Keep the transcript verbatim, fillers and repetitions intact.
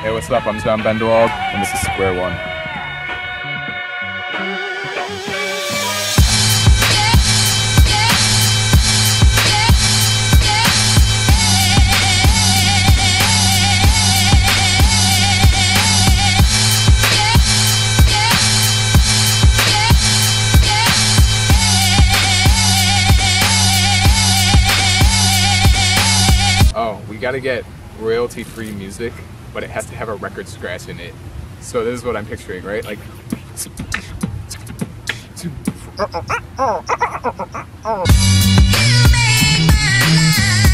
Hey, what's up? I'm John Bendewald, and this is Square One. Oh, we gotta get royalty-free music, but it has to have a record scratch in it. So this is what I'm picturing, right? Like, You make my life